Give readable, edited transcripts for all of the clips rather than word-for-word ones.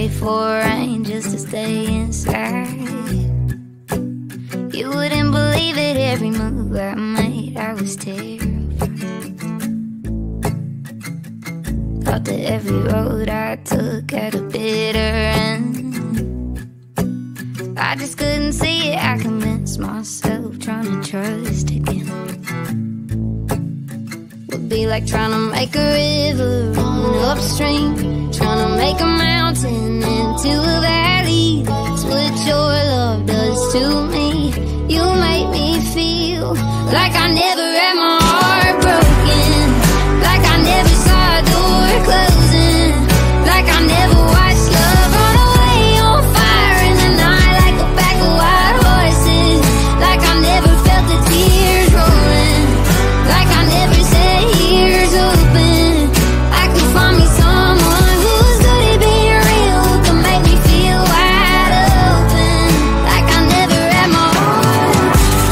pray for rain just to stay inside. You wouldn't believe it, every move I made, I was terrified. Thought that every road I took had a bitter end. I just couldn't see it, I convinced myself, trying to trust again would be like trying to make a river run upstream, trying to make a mountain into a valley. That's what your love does to me. You make me feel like I never had my heart broken, like I never saw a door closing, like I never watched love run away on fire in the night like a pack of wild horses, like I never felt the tears rolling, like I never said ears open. I could find me someone who's good at being real, who can make me feel wide open, like I never had my heart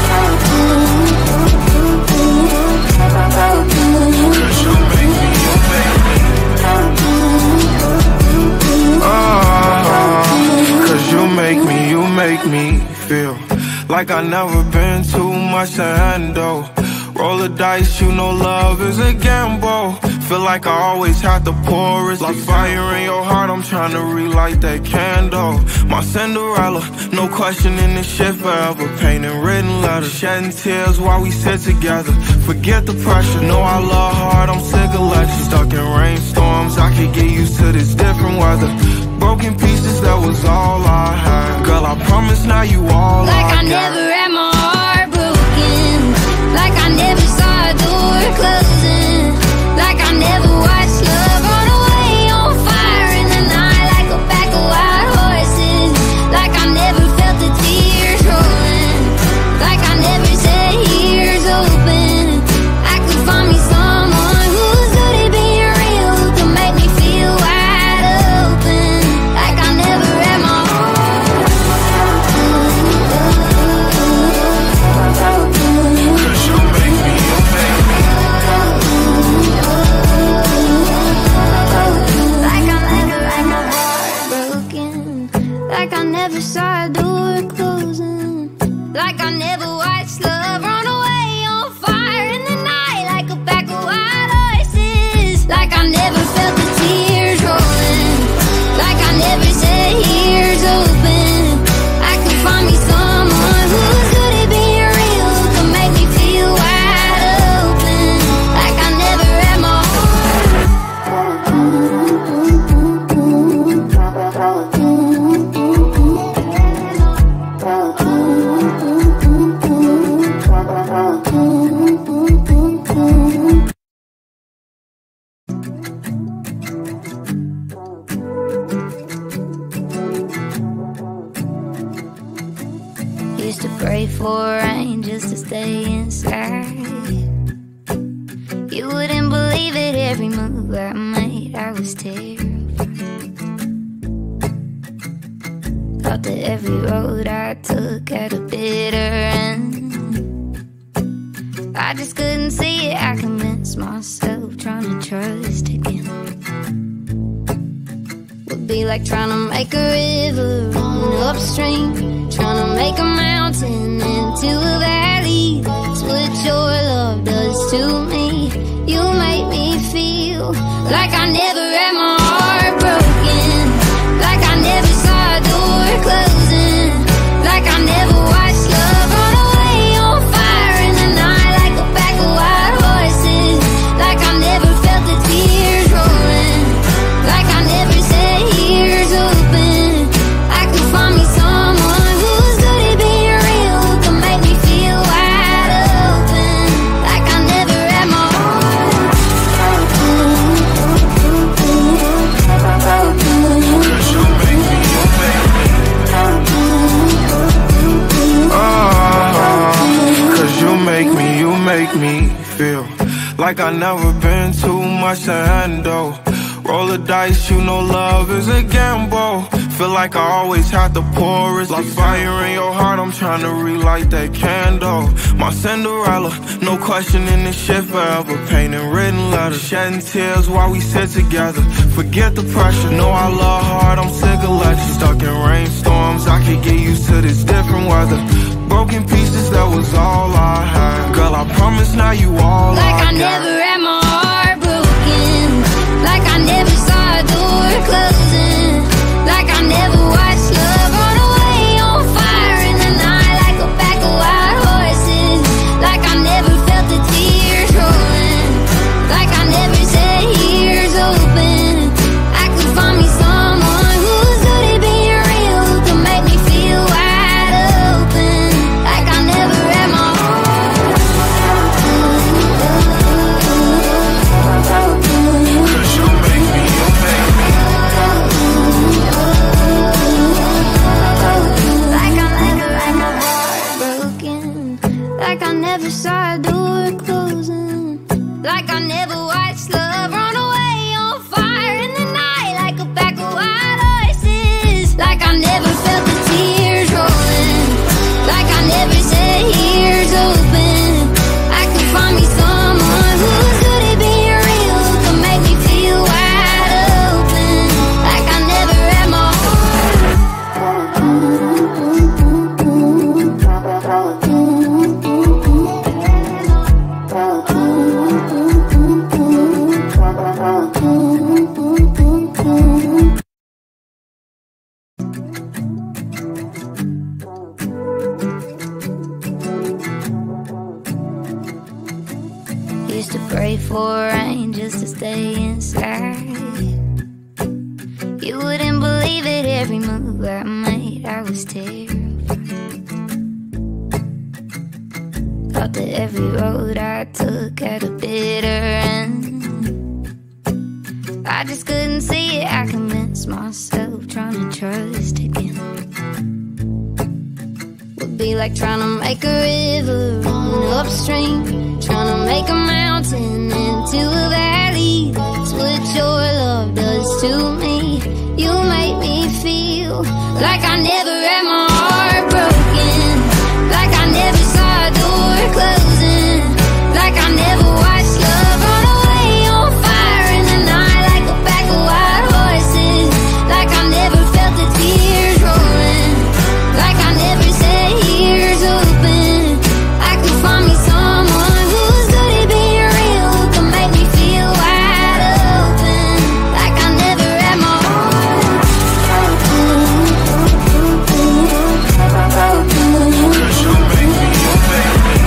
You make me feel like I never been too much to handle. Roll the dice, you know love is a gamble. Feel like I always have to pour it. Like fire in your heart, I'm trying to relight that candle. My Cinderella, no questioning this shit forever. Painting written letters, shedding tears while we sit together. Forget the pressure, know I love hard, I'm sick of legends. Stuck in rainstorms, I could get used to this different weather. Broken pieces, that was all I had. Girl, I promise now you all like I got. Never had my heart broken, like I never saw a door closing, like I never watched love run away on fire in the night like a pack of wild horses, like I never felt the tears rolling, like I never said ears open. I could find me someone who's good at being real, who can make me feel wide open, like I never had my heart. Like I never saw a door closing, like I never watched love run away on fire in the night like a pack of wild horses, like I never felt the tears rolling, like I never said ears open. I could find me someone who's good at being real, who can make me feel wide open, like I never had my used to pray for rain just to stay inside. You wouldn't believe it, every move I made, I was terrified. Thought that every road I took had a bitter end. I just couldn't see it, I convinced myself, trying to trust again would be like trying to make a river run upstream, trying to make a mountain into a valley. That's what your love does to me. You make me feel like I never had my heart broken, like I never saw a door closing, like I never watched love run away on fire in the night like a pack of wild horses, like I never felt the tears rolling, like I never said ears open. I could find me someone who's good at being real, who can make me feel wide open, like I never had my heart. Cause you make me feel like I never been too much to handle. Roll the dice, you know love is a gamble. Feel like I always have to pour it. Like fire in your heart, I'm trying to relight that candle. My Cinderella, no question in this shit forever. Painting written letters, shedding tears while we sit together. Forget the pressure, know I love hard, I'm sick of legends. Stuck in rainstorms, I could get used to this different weather. Broken pieces, that was all I had. Girl, I promise now you all like I got. never had my heart broken. Like I never saw a door closing. Like I never watched love run away on fire in the night. Like a pack of wild horses. Like I never felt the tears rolling. Like I never said here's open. I could find me someone who's good at being real, who can make me feel wide open. Like I never had my heart. Cause you make me, you make me. Like I never had my heart broken. Like I never saw a door closing. Like I never watched love run away on fire in the night. Like a pack of wild horses. Like I never felt the tears rolling. Like I never said here's open. I could find me someone who's good at being real, who can make me feel wide open. Like I never had my used to pray for rain just to stay inside. You wouldn't believe it, every move I made, I was terrified. Thought that every road I took had a bitter end. I just couldn't see it, I convinced myself, trying to trust again. Would be like trying to make a river run upstream, trying to make a mountain into a valley. That's what your love does to me. You make me feel like I never had my heart broken. Like I never saw a door closing. Like I never watched love run away on fire in the night. Like a pack of wild horses. Like I never felt the tears rolling. Like I never said here's open. I could find me someone who's good at being real, who can make me feel wide open. Like I never had my heart. Cause you make me, you make me.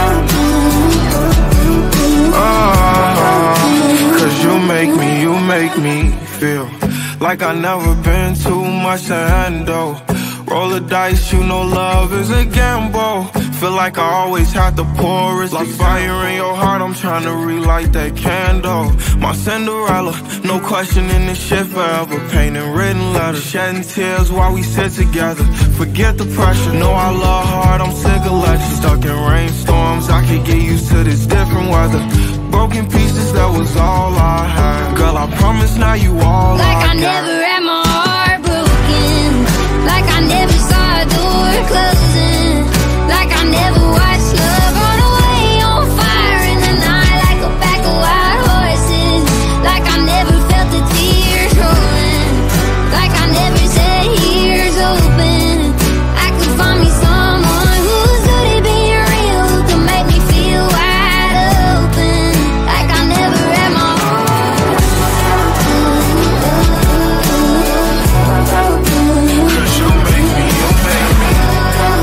Cause you make me feel like I never been too much to handle. Roll the dice, you know love is a gamble. Feel like I always have to pour it. Like fire in your heart, I'm trying to relight that candle. My Cinderella, no question in this shit forever. Painting written letters, shedding tears while we sit together. Forget the pressure, know I love hard, I'm sick of legends. Stuck in rainstorms, I could get used to this different weather. Broken pieces, that was all I had. Girl, I promise now you all Like I I got. never had my heart broken. Like I never saw a door closing. Like I never watched love run away on fire in the night. Like a pack of wild horses. Like I never felt the tears rolling. Like I never said here's open. I could find me someone who's good at being real, who can make me feel wide open. Like I never had my heart. Cause you make me, you make me.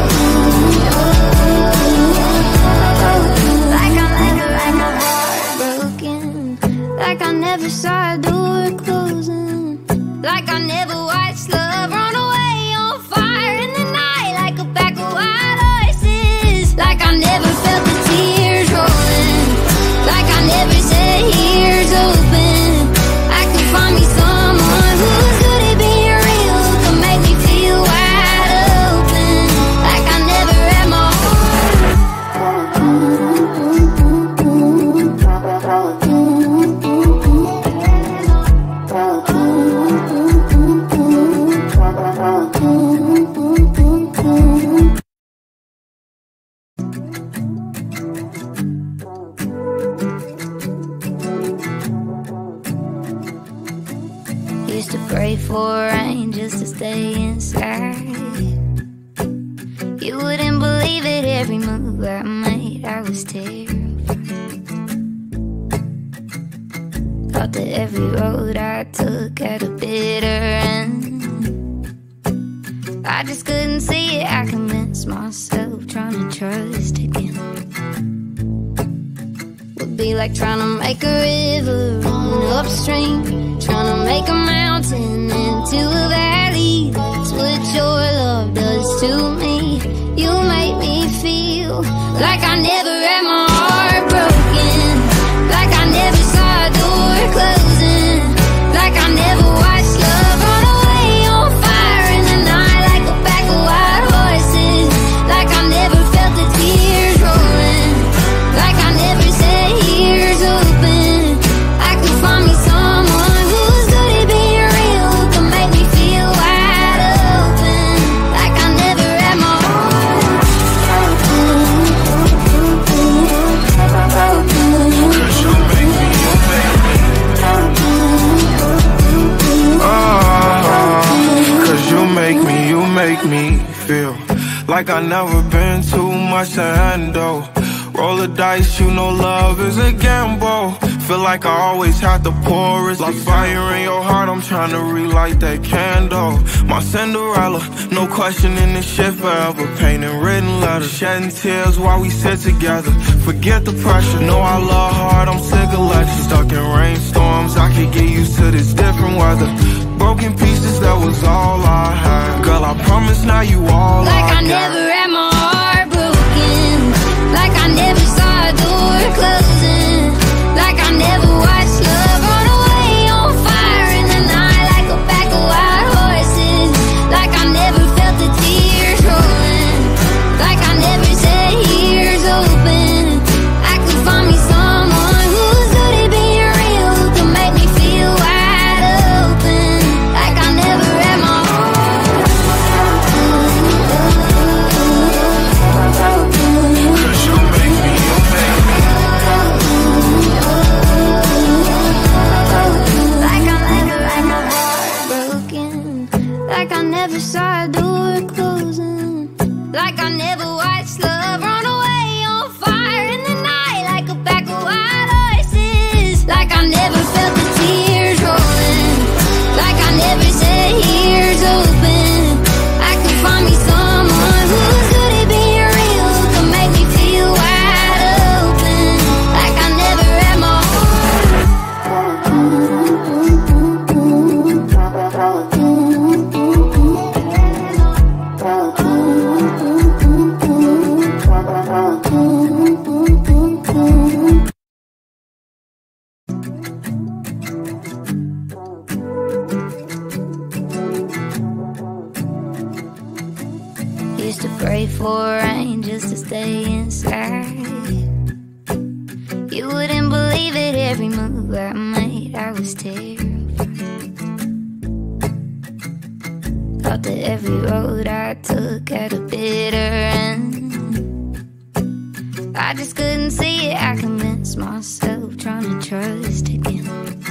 pray for rain just to stay inside. You wouldn't believe it, every move I made, I was terrified. Thought that every road I took had a bitter end. I just couldn't see it, I convinced myself, trying to trust again would be like trying to make a river run upstream, trying to make a mountain into a valley. That's what your love does to me. You make me feel like I never had my heart broken, like I never saw a door closing, like I never watched love run away on fire in the night like a pack of wild horses, like I never felt the tears rolling, like I never said ears open. I could find me someone who's good at being real, who can make me feel wide open, like I never had my heart You make me feel like I never been too much to handle. Roll the dice, you know love is a gamble. Feel like I always have to pour it. Like fire in your heart, I'm trying to relight that candle. My Cinderella, no questioning this shit forever. Painting written letters, shedding tears while we sit together. Forget the pressure, know I love hard, I'm sick of legends. Stuck in rainstorms, I could get used to this different weather. Broken pieces, that was all I had. Girl, I promise now you all like I got. Never had my heart broken, like I never saw a door closing, like I never watched love run away on fire in the night like a pack of wild horses, like I never felt the tears rolling, like I never said ears open. I could find me someone who's good at being real, who can make me feel wide open, like I never had my heart. Like I never saw a door closing, like I never watched love run away on fire in the night like a pack of wild horses, like I never felt the tears rolling, like I never said ears open. I could find me someone who's good at being real, who can make me feel wide open, like I never had my used to pray for rain just to stay inside. You wouldn't believe it, every move I made, I was terrified. Thought that every road I took had a bitter end. I just couldn't see it, I convinced myself, trying to trust again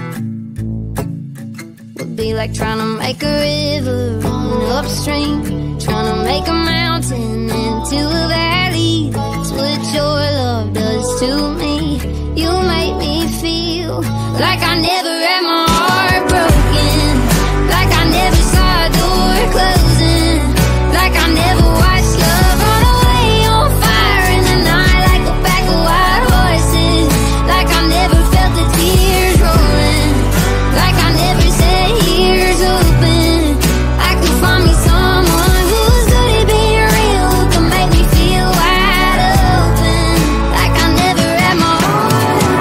would be like trying to make a river run upstream, trying to make a mountain into a valley. That's what your love does to me. You make me feel like I never had my heart broken, like I never saw a door closing, like I never watched love run away on fire in the night like a pack of wild horses, like I never felt the tears rolling, like I never said ears open. I could find me someone who's good at being real, who can make me feel wide open, like I never had my heart.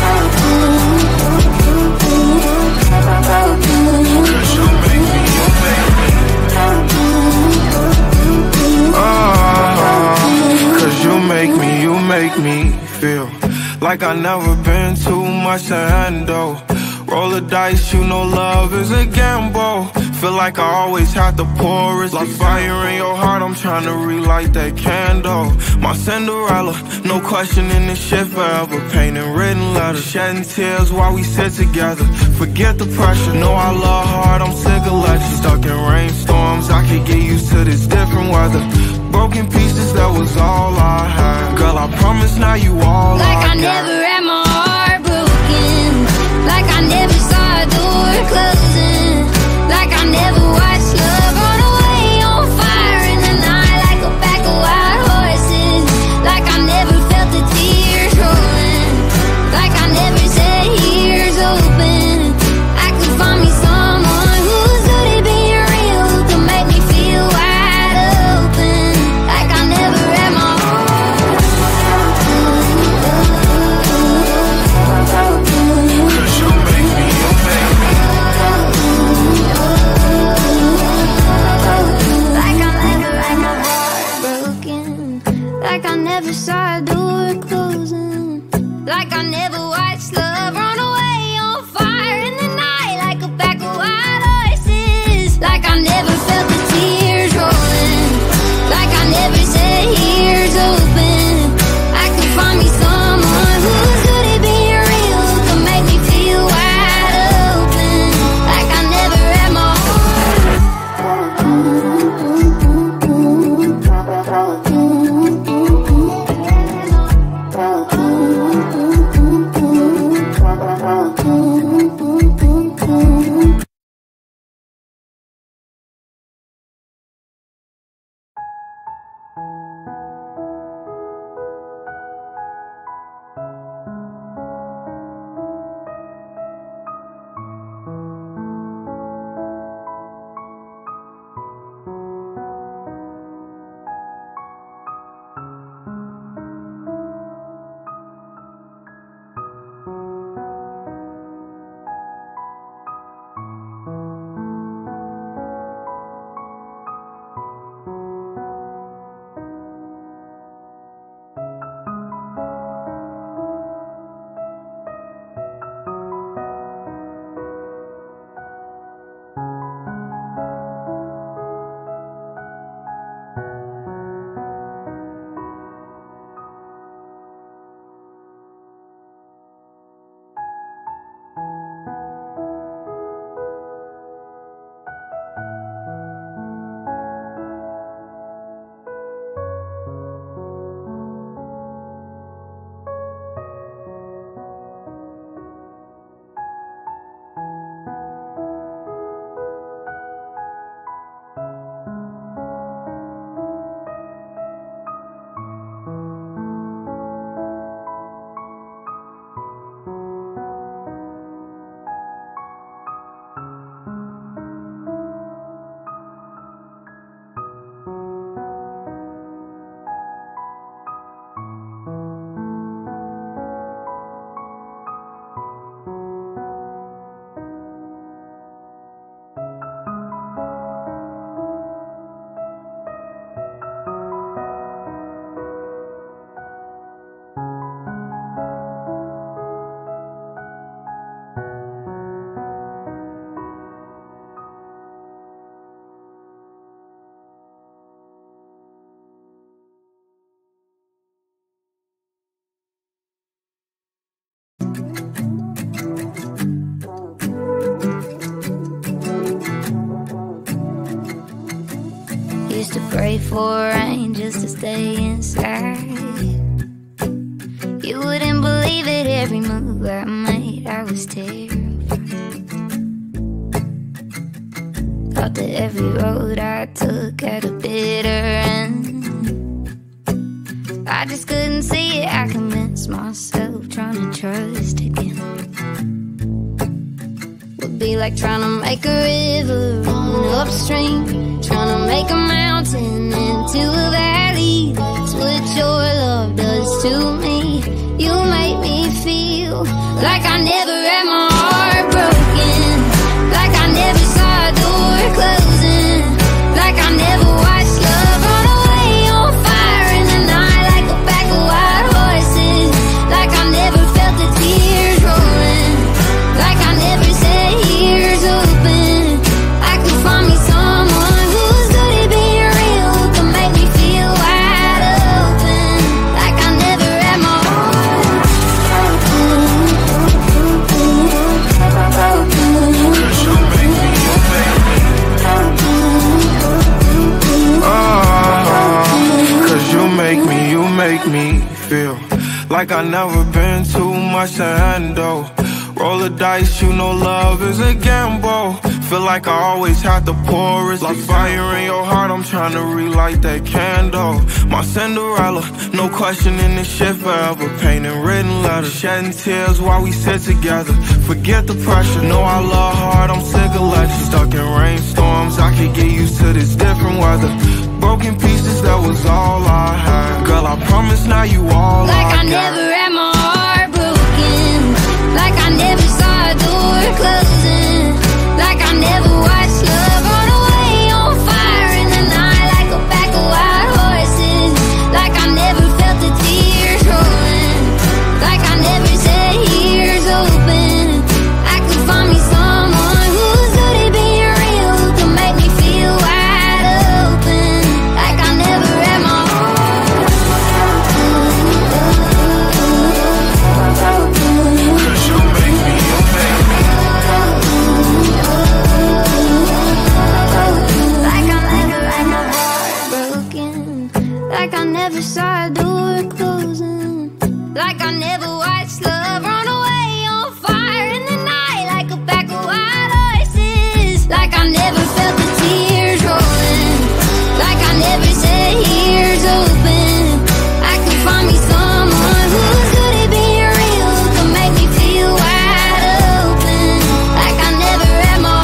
Cause you make me feel like I never been too much to handle. Roll the dice, you know love is a gamble. Feel like I always have to pour it. Like fire in your heart, I'm trying to relight that candle. My Cinderella, no questioning this shit forever. Painting written letters, shedding tears while we sit together. Forget the pressure, know I love hard, I'm sick of legends. Stuck in rainstorms, I could get used to this different weather. Broken pieces, that was all I had. Girl, I promise now you all like I got. Never had my heart broken. Like I never saw a door closing. Like I never watched love run away on fire in the night. Like a pack of wild horses. Like I never felt the tears rolling. Like I never said ears open. I could find me someone who's good at being real, who can make me feel wide open. Like I never had my heart. Cause you make me, you make me. Like I never had my heart broken. Like I never saw a door closing. Like I never watched love run away on fire in the night. Like a pack of wild horses. Like I never felt the tears rolling. Like I never said ears open. I could find me someone who's good at being real, who can make me feel wide open. Like I never had my used to pray for rain just to stay inside. You wouldn't believe it, every move I made, I was terrified. Thought that every road I took had a bitter end. I just couldn't see it, I convinced myself, trying to trust again would be like trying to make a river run upstream, trying to make a mountain into a valley. That's what your love does to me. You make me feel like I never had my heart broken. Like I never saw a door closing. Like I never watched love run away on fire in the night. Like a pack of wild horses. Like I never felt the tears rolling. Like I never said ears open. I could find like I never been too much to handle. Roll the dice, you know love is a gamble. Feel like I always have to pour it. Like fire in your heart, I'm trying to relight that candle. My Cinderella, no questioning this shit forever. Painting written letters, shedding tears while we sit together. Forget the pressure, know I love hard, I'm sick of legends. Stuck in rainstorms, I could get used to this different weather. Broken pieces, that was all I had. Girl, I promise now you all like I got. Never had my heart broken, like I never saw a door closing, like I never watched love run away on fire in the night like a pack of wild horses, like I never felt the tears rolling, like I never said here's open. I could find me someone who's good at being real, who can make me feel wide open, like I never had my heart. Cause you make me, you make me. Like I never saw a door closing, like I never watched love run away on fire in the night like a pack of wild horses, like I never felt the tears rolling, like I never said here's open. I could find me someone who's good at being real, who can make me feel wide open, like I never had my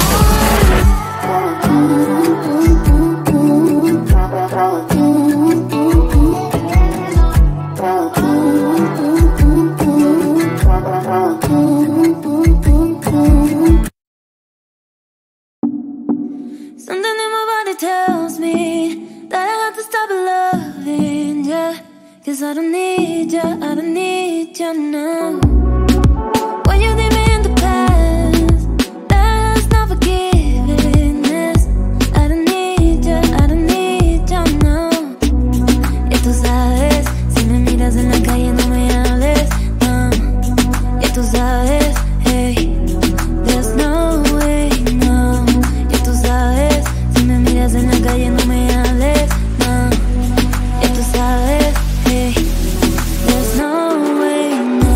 Something in my body tells me that I have to stop loving ya, 'cause I don't need ya, I don't need ya now. When you leave me in the past, that's not forgiveness. I don't need ya, I don't need ya now. Ya tú sabes, si me miras en la calle no me hables, no. Ya tú sabes, hey, there's no way, no. Ya tú sabes, si me miras en la calle no me hables, no. Ya tú sabes, hey, there's no way, no.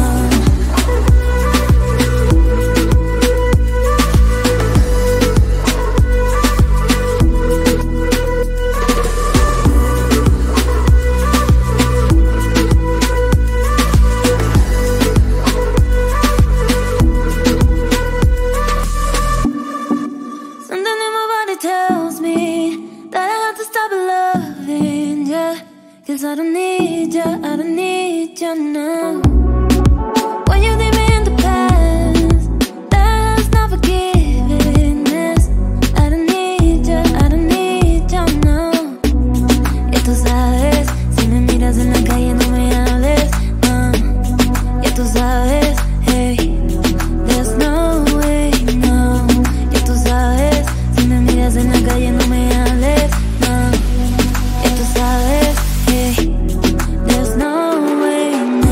Something in my body tells me that I have to stop loving ya, 'cause I don't need ya, I don't need ya now. When you leave me in the past, that's not forgiveness. I don't need ya, I don't need ya now. Ya tú sabes, si me miras en la calle no me hables, no. Ya tú sabes, hey, there's no way, no. Ya tú sabes, si me miras en la calle no me hables, no. Ya tú sabes, hey, there's no way, no.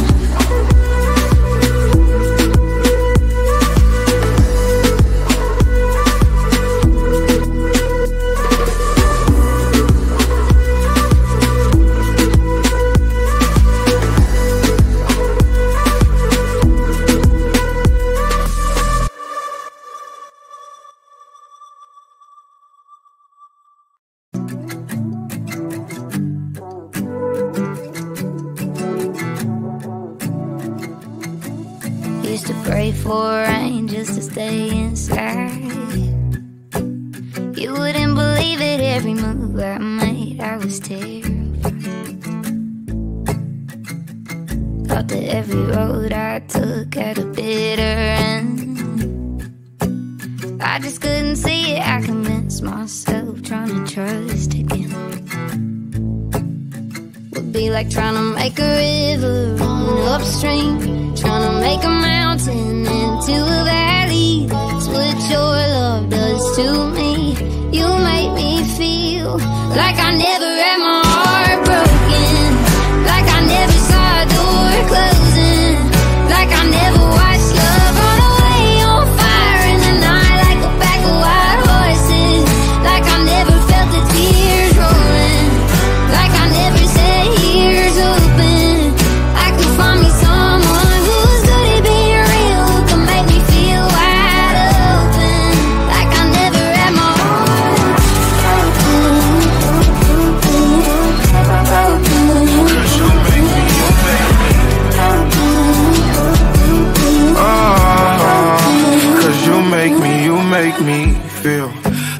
Used to pray for rain just to stay inside. You wouldn't believe it, every move I made, I was terrified. Thought that every road I took had a bitter end. I just couldn't see it, I convinced myself, trying to trust again. Would be like trying to make a river run upstream, trying to make a mountain into a valley. That's what your love does to me. You make me feel like I never had my heart broken, like I never saw a door closing, like I never watched love run away on fire in the night like a pack of wild horses, like I never felt the tears rolling, like I never said here's open. I could find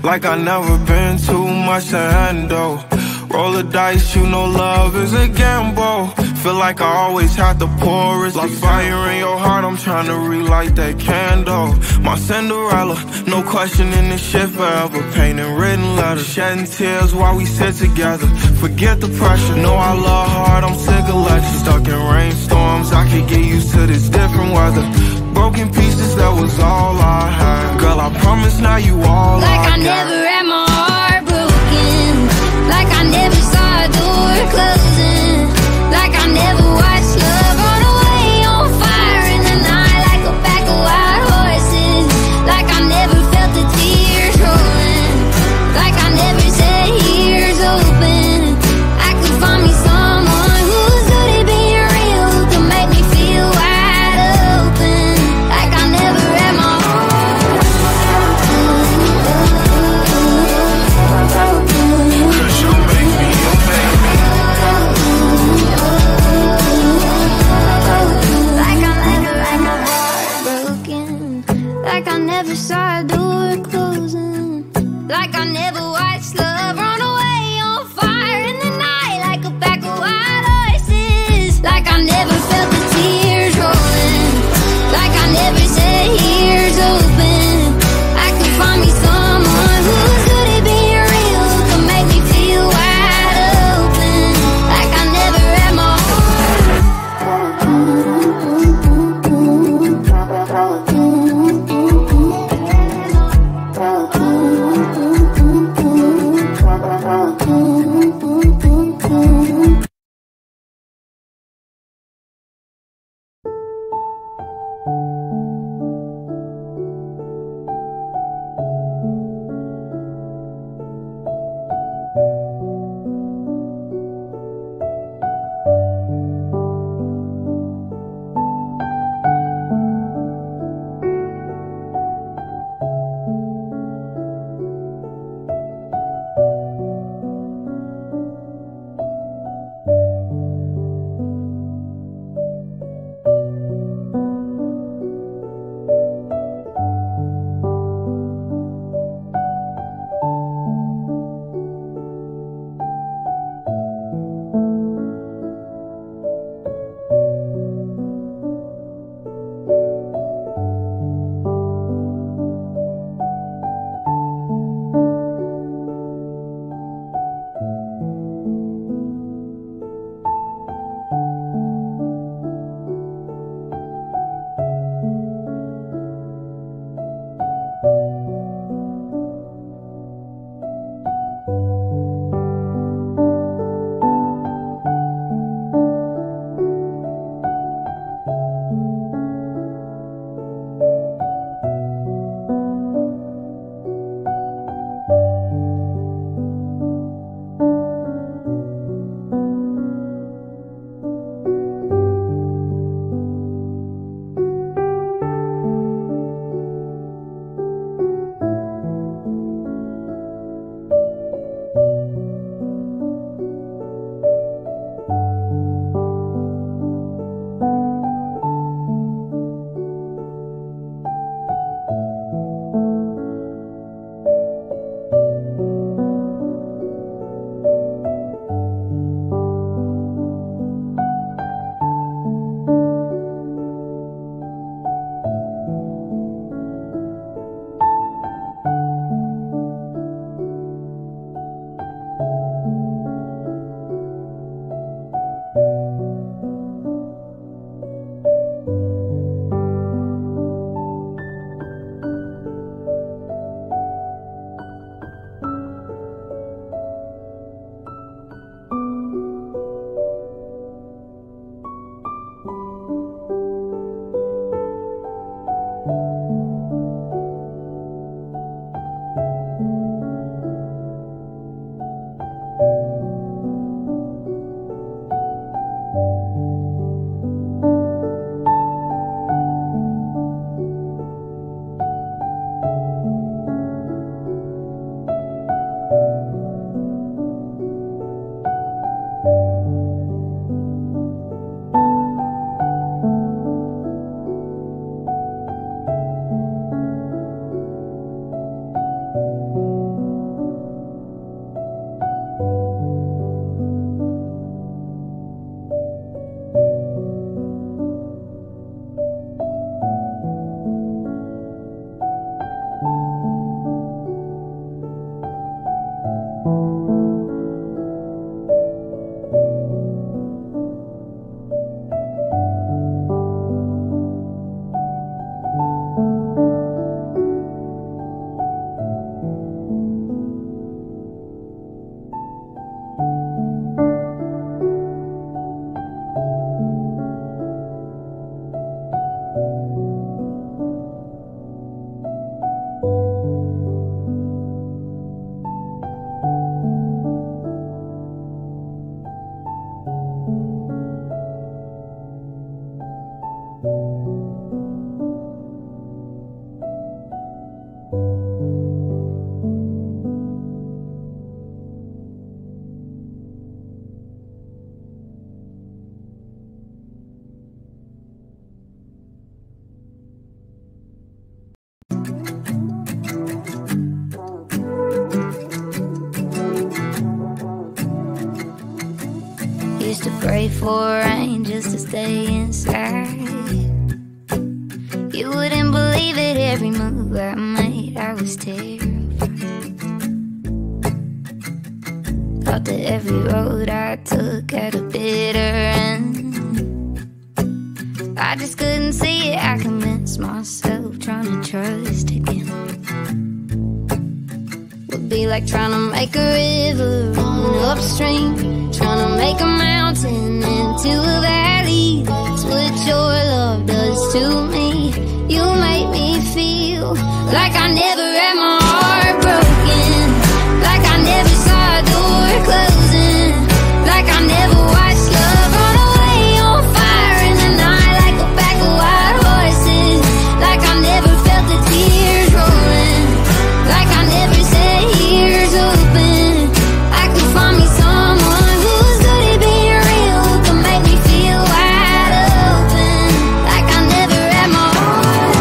like I never been too much to handle. Roll the dice, you know love is a gamble. Feel like I always have to pour it. Like fire in your heart, I'm trying to relight that candle. My Cinderella, no questioning this shit forever. Painting written letters, shedding tears while we sit together. Forget the pressure, know I love hard, I'm sick of lectures. Stuck in rainstorms, I could get used to this different weather. Broken pieces, that was all I had. Girl, I promise now you all like I got. never had my heart broken, like I never saw a door closing, like I never watched love run away on fire in the night like a pack of wild horses, like I never felt the tears rolling, like I never said here's open. I could find me someone who's good at being real, who can make me feel wide open, like I never had my heart broken. pray for rain just to stay inside. You wouldn't believe it, every move I made, I was terrified. Thought that every road I took had a bitter end. I just couldn't see it, I convinced myself, trying to trust again would be like trying to make a river run upstream, trying to make a mountain into a valley. That's what your love does to me. You make me feel like I never had my heart broken, like I never saw a door closing, like I never watched love run away on fire in the night like a pack of wild horses, like I never felt the tears rolling, like I never said ears open. I could find me someone who's good at being real, who can make me feel wide open, like I never had my heart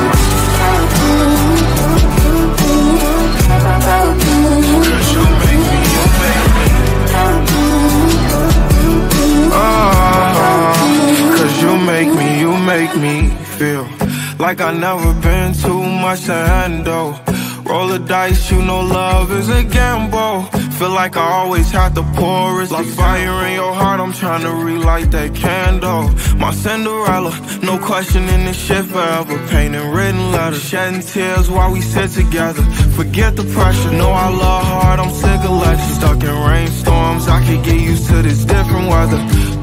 You make me feel like I never been too much to handle. Roll the dice, you know love is a gamble. Feel like I always have to pour it. Like fire in your heart, I'm trying to relight that candle. My Cinderella, no questioning this shit forever. Painting written letters, shedding tears while we sit together. Forget the pressure, know I love hard, I'm sick of legends. Stuck in rainstorms, I could get used to this different weather.